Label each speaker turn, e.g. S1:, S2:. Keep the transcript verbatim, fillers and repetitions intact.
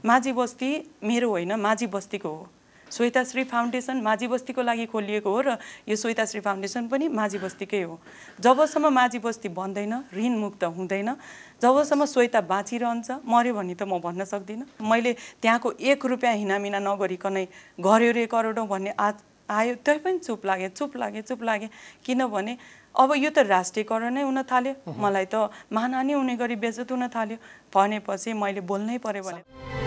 S1: माझी बस्ती मेरो होइन, माझी बस्तीको हो। श्वेताश्री फाउन्डेसन माझी बस्तीको लागि खोलिएको हो र यो श्वेताश्री फाउन्डेसन पनि माझी बस्तीकै हो। जबसम्म माझी बस्ती बन्दैन, ऋण मुक्त हुँदैन, जबसम्म श्वेता बाँचिरहन्छ, मर्यो भने त म भन्न सक्दिनँ। मैले त्यहाँको एक रुपियाँ हिनामिना नगरिकनै गर्यो रे करोडौँ भन्ने आज आयो, त्यही पनि चुप लागे चुप लागे चुप लागे किनभने अब यो त राष्ट्रियकरण नै हुन थाल्यो, मलाई त मानहानि हुने गरी बेइज्जत हुन थाल्यो। भनेपछि मैले बोल्नै पर्यो भने